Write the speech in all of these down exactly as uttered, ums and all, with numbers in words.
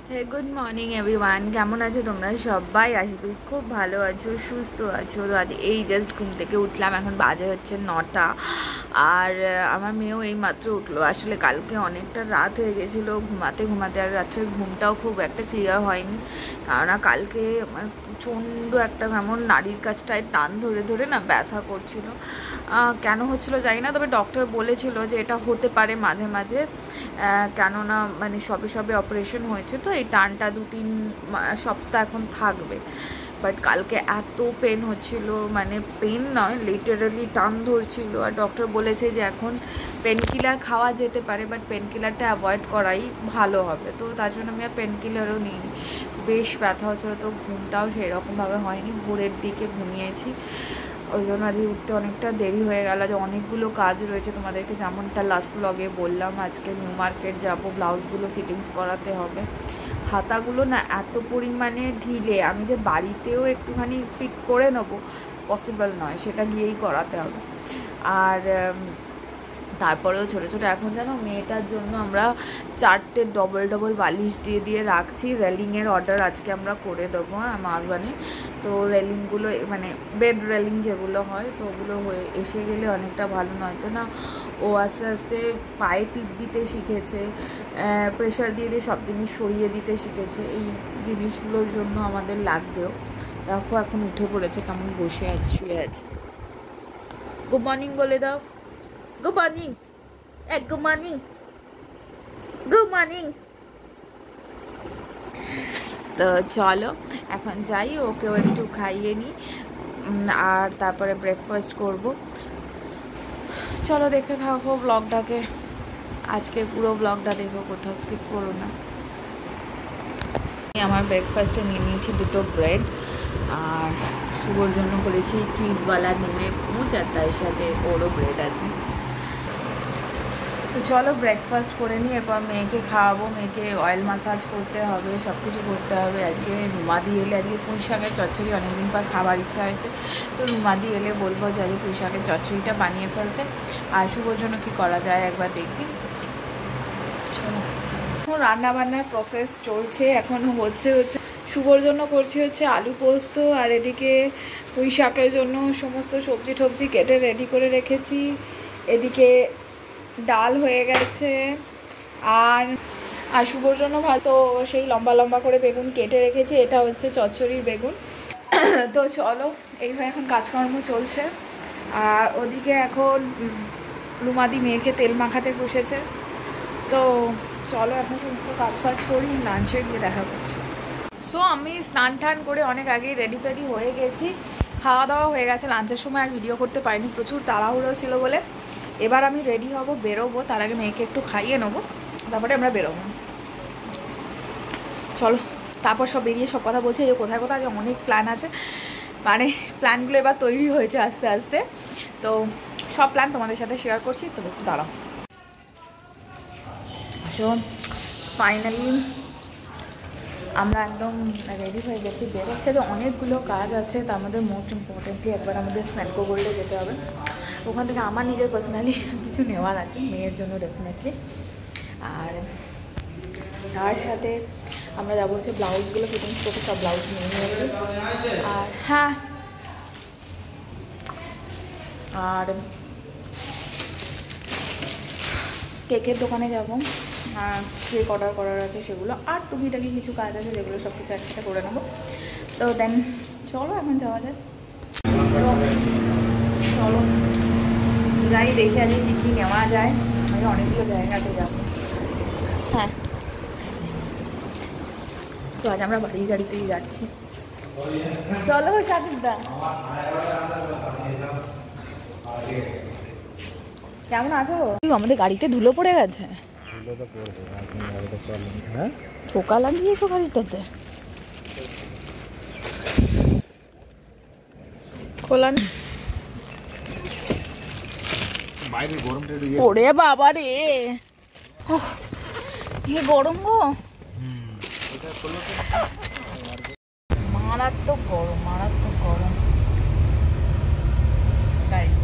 হে good morning everyone, কেমন আছো তোমরা সবাই? আশা করি খুব ভালো আছো, সুস্থ আছো। তো আজ এই জাস্ট ঘুম থেকে উঠলাম, এখন বাজে হচ্ছে নটা। আর আমার মেয়েও এই মাত্র উঠলো। আসলে কালকে অনেকটা রাত হয়ে গেছিলো ঘুমাতে ঘুমাতে, আর রাত্রে ঘুমটাও খুব একটা ক্লিয়ার হয়নি। কেননা কালকে আমার প্রচণ্ড একটা কেমন নাড়ির কাছটায় টান ধরে ধরে না ব্যথা করছিল। কেন হচ্ছিল জানি না, তবে ডক্টর বলেছিল যে এটা হতে পারে মাঝে মাঝে, কেননা মানে সবে সবে অপারেশন হয়েছে, তো এই টানটা দু তিন সপ্তাহ এখন থাকবে। বাট কালকে এত পেন হচ্ছিল, মানে পেন নয়, লিটারালি টান ধরছিল। আর ডক্টর বলেছে যে এখন পেন কিলার খাওয়া যেতে পারে, বাট পেন কিলারটা অ্যাভয়েড করাই ভালো হবে। তো তার জন্য আমি আর পেন কিলারও নিইনি। বেশ ব্যথা হচ্ছিলো, তো ঘুমটাও সেরকমভাবে হয়নি, ভোরের দিকে ঘুমিয়েছি। ওই জন্য আজকে উঠতে অনেকটা দেরি হয়ে গেল। যে অনেকগুলো কাজ রয়েছে, তোমাদেরকে যেমনটা লাস্ট ব্লগে বললাম, আজকে নিউ মার্কেট যাব, ব্লাউজগুলো ফিটিংস করাতে হবে। হাতাগুলো না এত পরিমাণে ঢিলে, আমি যে বাড়িতেও একটুখানি ফিট করে নেবো পসিবল নয়, সেটা গিয়েই করাতে হবে। আর তারপরেও ছোটো ছোটো এখন জানো মেয়েটার জন্য আমরা চারটে ডবল ডবল বালিশ দিয়ে দিয়ে রাখছি। রেলিংয়ের অর্ডার আজকে আমরা করে দেবো অ্যামাজনে। তো রেলিংগুলো মানে বেড রেলিং যেগুলো হয়, তো ওগুলো হয়ে এসে গেলে অনেকটা ভালো। নয়তো না ও আস্তে আস্তে পায়ে টিপ দিতে শিখেছে, প্রেশার দিয়ে দিয়ে সব জিনিস সরিয়ে দিতে শিখেছে। এই জিনিসগুলোর জন্য আমাদের লাগবেও। দেখো এখন উঠে পড়েছে, কেমন বসে আছে, শুয়ে আছে। গুড মর্নিং বলে দাও। গুড মর্নিং, এক গুড মর্নিং, গুড মর্নিং। তো চলো এখন যাই, ওকেও একটু খাইয়ে নিই, আর তারপরে ব্রেকফাস্ট করব। চলো দেখতে থাকো ব্লগটাকে, আজকে পুরো ব্লগটা দেখো, কোথাও স্কিপ করো না। আমার ব্রেকফাস্টে নিয়ে নিয়েছি দুটো ব্রেড, আর শুভর জন্য করেছি চিজওয়ালা ডিমের মুচ, আর তার সাথে ওরও ব্রেড আছে। তো চলো ব্রেকফাস্ট করে নিই, এরপর মেয়েকে খাওয়াবো। মেয়েকে অয়েল মাসাজ করতে হবে, সব কিছু করতে হবে। আজকে রুমাদি এলে, আজকে পুঁই শাকের চচ্চড়ি অনেকদিন পর খাবার ইচ্ছা হয়েছে, তো রুমাদি এলে বলবো যে আজকে পুঁই শাকের চচ্চড়িটা বানিয়ে ফেলতে। আর শুভর জন্য কী করা যায় একবার দেখি। চলো, এখন রান্নাবান্নার প্রসেস চলছে, এখন হচ্ছে হচ্ছে শুভর জন্য করছি হচ্ছে আলু পোস্ত, আর এদিকে পুঁই শাকের জন্য সমস্ত সবজি টবজি কেটে রেডি করে রেখেছি। এদিকে ডাল হয়ে গেছে, আর আর শুভর জন্য ভালো সেই লম্বা লম্বা করে বেগুন কেটে রেখেছি, এটা হচ্ছে চচ্চড়ির বেগুন। তো চলো এইভাবে এখন কাজকর্ম চলছে। আর ওদিকে এখন রুমাদি মেয়েকে তেল মাখাতে বসেছে। তো চলো এখন সমস্ত কাজ ফাজ করি, লাঞ্চে গিয়ে দেখা করছি। সো আমি স্নান টান করে অনেক আগেই রেডি ফেডি হয়ে গেছি, খাওয়া দাওয়া হয়ে গেছে। লাঞ্চের সময় আর ভিডিও করতে পারিনি, প্রচুর তাড়াহুড়ো ছিল বলে। এবার আমি রেডি হব, বেরোবো। তার আগে মেয়েকে একটু খাইয়ে নেবো, তারপরে আমরা বেরোবো। চলো, তারপর সব বেরিয়ে সব কথা বলছে যে কোথায় কোথায় অনেক প্ল্যান আছে, মানে প্ল্যানগুলো এবার তৈরি হয়েছে আস্তে আস্তে। তো সব প্ল্যান তোমাদের সাথে শেয়ার করছি, তো একটু দাঁড়াও। সো ফাইনালি আমরা একদম রেডি হয়ে গেছি, বেরোচ্ছে। তো অনেকগুলো কাজ আছে, তার মধ্যে মোস্ট ইম্পর্টেন্টলি একবার আমাদের স্ন্যাকো গোল্ডে যেতে হবে। ওখান থেকে আমার নিজের পার্সোনালি কিছু নেওয়ার আছে, মেয়ের জন্য ডেফিনেটলি। আর তার সাথে আমরা যাবো হচ্ছে ব্লাউজগুলো ফিটিংস করতে, সব ব্লাউজ নিয়ে নিয়েছি। আর হ্যাঁ, আর কেকের দোকানে যাবো, আর কেক অর্ডার করার আছে সেগুলো, আর টুকিটাকি কিছু কাজ আছে যেগুলো সব কিছু একসাথে করে নেবো। তো দেন চলো এখন যাওয়া যায়। চলো যাই, দেখে আজকে কী কী নেওয়া যায়। আমি অনেকগুলো জায়গাতে যাবো। হ্যাঁ, তো আজ আমরা বাড়ির গাড়িতেই যাচ্ছি। চলো সাকিবদা, কেমন আছো? আমাদের গাড়িতে ধুলো পড়ে গেছে, ঠোকা লাগিয়েছো গাড়িটাতে, খোলা ওরে বাবা রে, কি গরম গো, মারাত্মক গরম, মারাত্মক গরম গাড়িতে।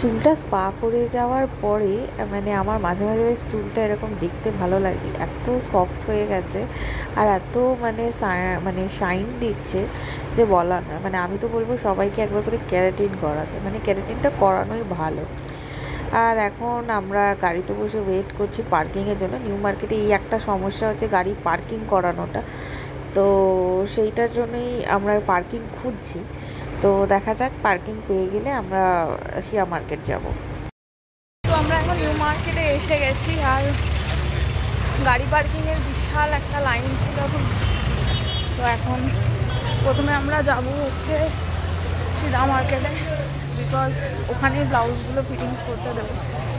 চুলটা স্পা করে যাওয়ার পরে মানে আমার মাঝে মাঝে বেশ চুলটা এরকম দেখতে ভালো লাগে, এত সফট হয়ে গেছে আর এত মানে মানে শাইন দিচ্ছে যে বলার নয়। মানে আমি তো বলবো সবাইকে একবার করে ক্যারাটিন করাতে, মানে ক্যারাটিনটা করানোই ভালো। আর এখন আমরা গাড়িতে বসে ওয়েট করছি পার্কিংয়ের জন্য। নিউ মার্কেটে এই একটা সমস্যা হচ্ছে গাড়ি পার্কিং করানোটা, তো সেইটার জন্যই আমরা পার্কিং খুঁজছি। তো দেখা যাক, পার্কিং পেয়ে গেলে আমরা শিয়া মার্কেট যাব। তো আমরা এখন নিউ মার্কেটে এসে গেছি আর গাড়ি পার্কিংয়ের বিশাল একটা লাইন ছিল। তো এখন প্রথমে আমরা যাব হচ্ছে শিয়া মার্কেটে, বিকজ ওখানে ব্লাউজগুলো ফিটিংস করতে দেবো।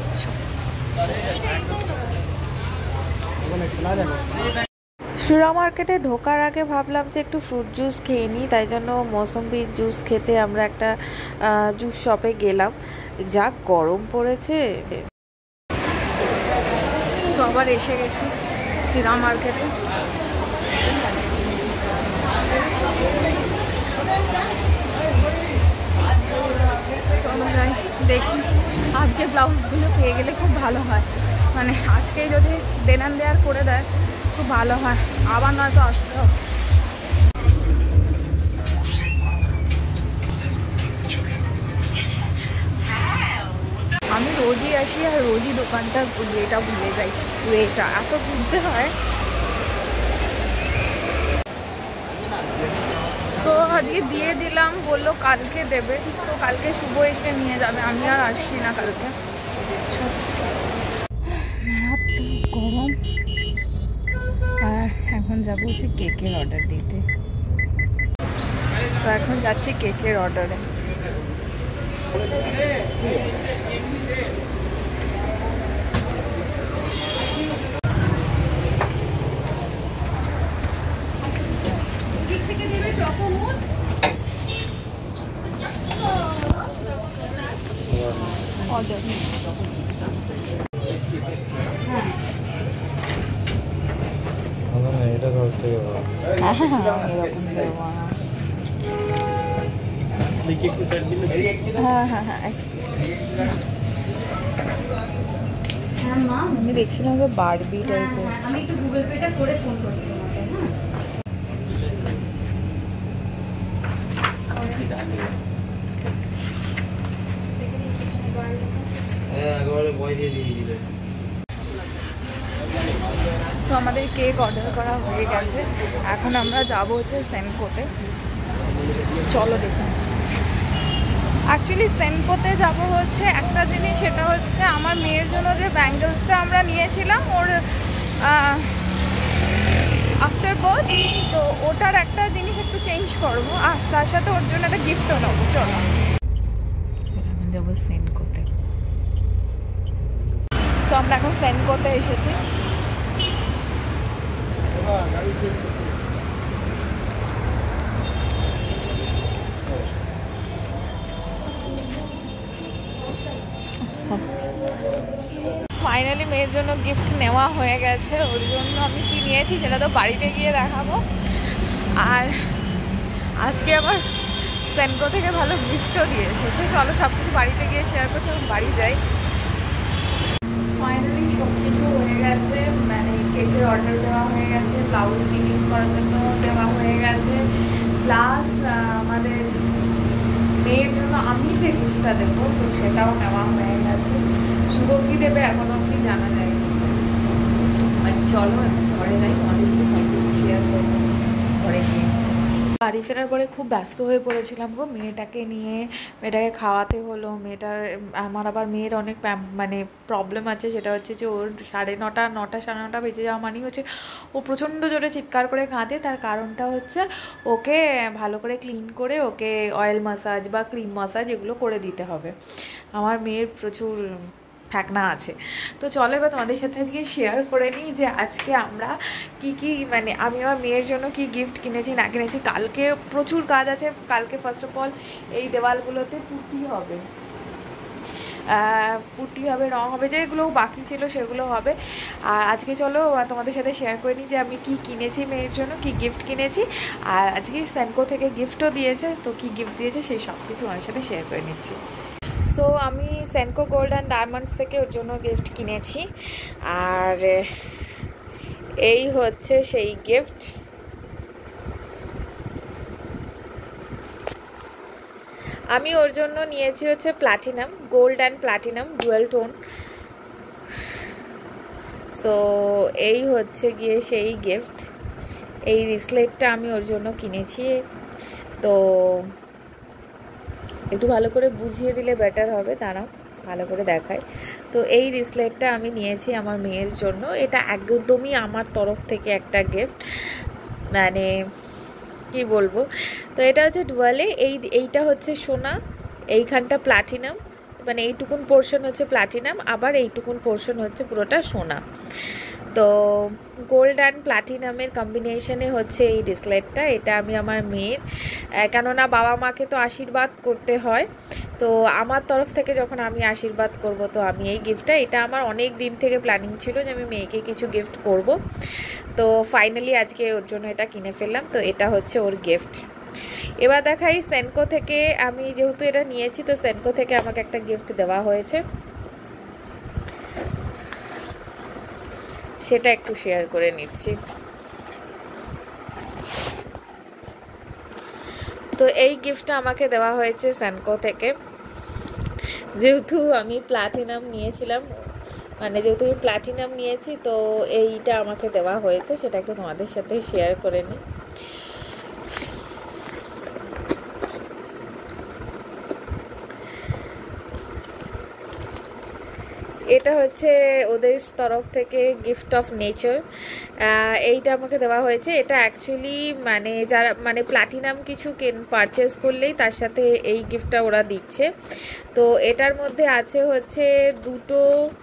শিয়া মার্কেটে ঢোকার আগে ভাবলাম যে একটু ফ্রুট জুস খেয়ে নিই, তাই জন্য মৌসম্বির জুস খেতে আমরা একটা জুস শপে গেলাম। যা গরম পড়েছে। আবার এসে গেছি শিয়া মার্কেটে। দেখি আজকে ব্লাউজগুলো পেয়ে গেলে খুব ভালো হয়, মানে আজকেই যদি দেনান দেয়ার করে দেয় খুব ভালো হয়, আবার নয়তো আসতে হবে। আমি রোজই আসি আর রোজই দোকানটা এটা ভুলে যাই, এটা এত ঘুরতে হয়। সো আজকে দিয়ে দিলাম, বললো কালকে দেবে, তো কালকে শুভ এসে নিয়ে যাবে, আমি আর আসছি না কালকে। গরম। আর এখন যাবো হচ্ছে কেকের অর্ডার দিতে। তো এখন যাচ্ছি কেকের অর্ডারে। এটা করতে হবে। হ্যাঁ হ্যাঁ এরকম দেবো। হ্যাঁ হ্যাঁ হ্যাঁ আমি দেখছিলাম যে বারবি টাইপের। আমি একটু গুগল পেটা করে ফোন করছি তোমাকে। হ্যাঁ একবারে বয় দিয়ে দিয়েছিলে। সো আমাদের কেক অর্ডার করা হয়ে গেছে, এখন আমরা যাব হচ্ছে সেনকোতে। চলো দেখি। অ্যাকচুয়ালি সেনকোতে যাব হচ্ছে একটা জিনিস, সেটা হচ্ছে আমার মেয়ের জন্য যে ব্যাঙ্গেলসটা আমরা নিয়েছিলাম ওর আফটার বার্থ, তো ওটার একটা জিনিস একটু চেঞ্জ করবো আর তার সাথে ওর জন্য একটা গিফটও নেবো। চলো এখন যাবো সেনকোতে। সো আমরা এখন সেনকোতে এসেছি। ফাইনালি মেয়ের জন্য গিফট নেওয়া হয়ে গেছে। ওর জন্য আমি কি নিয়েছি সেটা তো বাড়িতে গিয়ে দেখাবো। আর আজকে আবার সেনকো থেকে ভালো গিফটও দিয়েছে। চলো সব কিছু বাড়িতে গিয়ে শেয়ার করছি, আমি বাড়ি যাই। ফাইনালি সব কিছু হয়ে গেছে, মানে কেকের অর্ডার দেওয়া হয়ে গেছে, ব্লাউজ ফিটিংস করার জন্য দেওয়া হয়ে গেছে, প্লাস আমাদের মেয়ের জন্য আমি যে গিফটটা দেবো তো সেটাও নেওয়া হয়ে গেছে। শুভ কি দেবে এখনো অব্দি জানা যায়। মানে চলো এখন ঘরে যাই, আমাদের সব কিছু শেয়ার করবো ঘরে গিয়ে। বাড়ি ফেরার পরে খুব ব্যস্ত হয়ে পড়েছিলাম গো, মেয়েটাকে নিয়ে। মেয়েটাকে খাওয়াতে হলো। মেয়েটার আমার আবার মেয়ের অনেক মানে প্রবলেম আছে, সেটা হচ্ছে যে ওর সাড়ে নটা নটা সাড়ে নটা বেজে যাওয়া মানেই হচ্ছে ও প্রচণ্ড জোরে চিৎকার করে কাঁদে। তার কারণটা হচ্ছে ওকে ভালো করে ক্লিন করে ওকে অয়েল মাসাজ বা ক্রিম মাসাজ এগুলো করে দিতে হবে। আমার মেয়ের প্রচুর ফ্যাকনা আছে। তো চলো এবার তোমাদের সাথে আজকে শেয়ার করে নিই যে আজকে আমরা কি কি মানে আমি আমার মেয়ের জন্য কি গিফট কিনেছি না কিনেছি। কালকে প্রচুর কাজ আছে। কালকে ফার্স্ট অফ অল এই দেওয়ালগুলোতে পুটি হবে, পুটি হবে, রং হবে, যেগুলো বাকি ছিল সেগুলো হবে। আর আজকে চলো তোমাদের সাথে শেয়ার করে নিই যে আমি কি কিনেছি মেয়ের জন্য, কি গিফট কিনেছি। আর আজকে সেনকো থেকে গিফটও দিয়েছে, তো কি গিফট দিয়েছে সেই সব কিছু আমার সাথে শেয়ার করে নিচ্ছি। সো আমি সেনকো গোল্ড অ্যান্ড ডায়মন্ডস থেকে ওর জন্য গিফট কিনেছি, আর এই হচ্ছে সেই গিফট। আমি ওর জন্য নিয়েছি হচ্ছে platinum, gold and platinum dual tone. So এই হচ্ছে গিয়ে সেই গিফট। এই রিসলেটটা আমি ওর জন্য কিনেছি। তো একটু ভালো করে বুঝিয়ে দিলে বেটার হবে, দাঁড়াও ভালো করে দেখায়। তো এই রিসলেটটা আমি নিয়েছি আমার মেয়ের জন্য। এটা একদমই আমার তরফ থেকে একটা গিফট, মানে কি বলবো। তো এটা হচ্ছে ডুয়ালে, এই এইটা হচ্ছে সোনা, এইখানটা প্লাটিনাম, মানে এইটুকুন পোর্শন হচ্ছে প্লাটিনাম, আবার এইটুকুন পোর্শন হচ্ছে পুরোটা সোনা। তো গোল্ড অ্যান্ড প্লাটিনামের কম্বিনেশনে হচ্ছে এই রিসলেটটা। এটা আমি আমার মেয়ের, কেননা বাবা মাকে তো আশীর্বাদ করতে হয়, তো আমার তরফ থেকে যখন আমি আশীর্বাদ করব, তো আমি এই গিফটটা, এটা আমার অনেক দিন থেকে প্ল্যানিং ছিল যে আমি মেয়েকে কিছু গিফট করব। তো ফাইনালি আজকে ওর জন্য এটা কিনে ফেললাম। তো এটা হচ্ছে ওর গিফট। এবার দেখাই সেনকো থেকে, আমি যেহেতু এটা নিয়েছি তো সেনকো থেকে আমাকে একটা গিফট দেওয়া হয়েছে, সেটা একটু শেয়ার করে নিচ্ছি। তো এই গিফটটা আমাকে দেওয়া হয়েছে সেনকো থেকে। যেহেতু আমি প্লাটিনাম নিয়েছিলাম, মানে যেহেতু আমি প্লাটিনাম নিয়েছি, তো এইটা আমাকে দেওয়া হয়েছে, সেটা একটু তোমাদের সাথে শেয়ার করে নিই। এটা হচ্ছে ওদের তরফ থেকে গিফট অফ নেচার, এইটা আমাকে দেওয়া হয়েছে। এটা অ্যাকচুয়ালি মানে যারা মানে প্লাটিনাম কিছু কেন পারচেস করলেই তার সাথে এই গিফটটা ওরা দিচ্ছে। তো এটার মধ্যে আছে হচ্ছে দুটো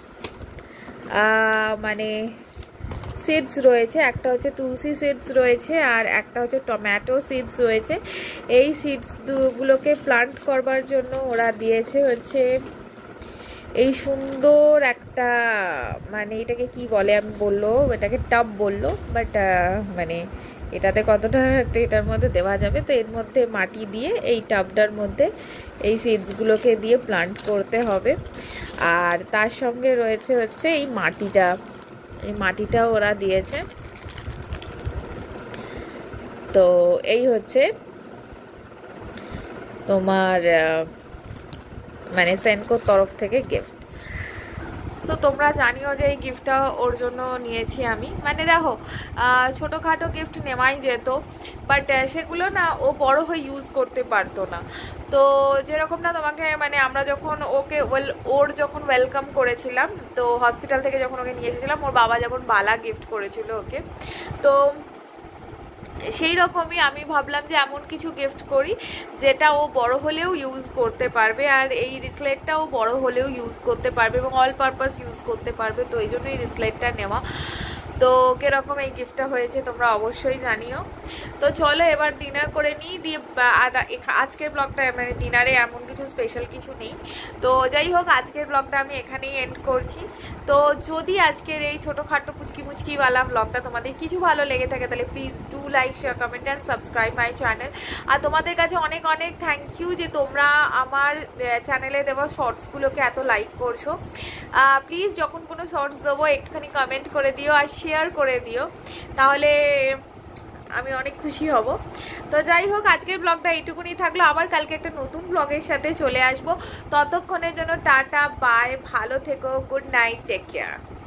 মানে সিডস রয়েছে, একটা হচ্ছে তুলসী সিডস রয়েছে আর একটা হচ্ছে টমেটো সিডস রয়েছে। এই সিডস গুলোকে প্লান্ট করবার জন্য ওরা দিয়েছে হচ্ছে এই সুন্দর একটা, মানে এটাকে কি বলে আমি বললো, এটাকে টাব বললো, বাট মানে এটাতে কতটা এটার মধ্যে দেওয়া যাবে। তো এর মধ্যে মাটি দিয়ে এই টাবটার মধ্যে এই সিডসগুলোকে দিয়ে প্লান্ট করতে হবে। আর তার সঙ্গে রয়েছে হচ্ছে এই মাটিটা, এই মাটিটাও ওরা দিয়েছে। তো এই হচ্ছে তোমার মানে সেনকোর তরফ থেকে গিফট। সো তোমরা জানিও যে এই গিফটটা ওর জন্য নিয়েছি আমি। মানে দেখো ছোটোখাটো গিফট নেওয়াই যেত, বাট সেগুলো না ও বড় হয়ে ইউজ করতে পারতো না। তো যেরকম না তোমাকে মানে আমরা যখন ওকে ওয়েল ওর যখন ওয়েলকাম করেছিলাম, তো হসপিটাল থেকে যখন ওকে নিয়ে এসেছিলাম, ওর বাবা যেমন বালা গিফট করেছিল ওকে, তো সেই রকমই আমি ভাবলাম যে এমন কিছু গিফট করি যেটা ও বড় হলেও ইউজ করতে পারবে, আর এই রিসলেটটাও বড় হলেও ইউজ করতে পারবে এবং অল পারপাস ইউজ করতে পারবে। তো এই জন্য এই রিসলেটটা নেওয়া। তো কিরকম এই গিফটটা হয়েছে তোমরা অবশ্যই জানিও। তো চলো এবার ডিনার করে নিই, দিয়ে আজকের ব্লগটা মানে ডিনারে এমন কিছু স্পেশাল কিছু নেই। তো যাই হোক আজকের ব্লগটা আমি এখানেই এন্ড করছি। তো যদি আজকের এই ছোটোখাটো পুচকি পুচকিওয়ালা ব্লগটা তোমাদের কিছু ভালো লেগে থাকে, তাহলে please do like share comment and subscribe my channel. আর তোমাদের কাছে অনেক অনেক থ্যাংক ইউ যে তোমরা আমার চ্যানেলে দেওয়া শর্টসগুলোকে এত লাইক করছো। প্লিজ যখন কোনো শর্টস দেবো একটুখানি কমেন্ট করে দিও আর শেয়ার করে দিও, তাহলে আমি অনেক খুশি হব। তো যাই হোক আজকের ব্লগটা এইটুকুনি থাকলো, আবার কালকে একটা নতুন ব্লগের সাথে চলে আসবো। ততক্ষণের জন্য টাটা বাই, ভালো থেকো, গুড নাইট, টেক কেয়ার।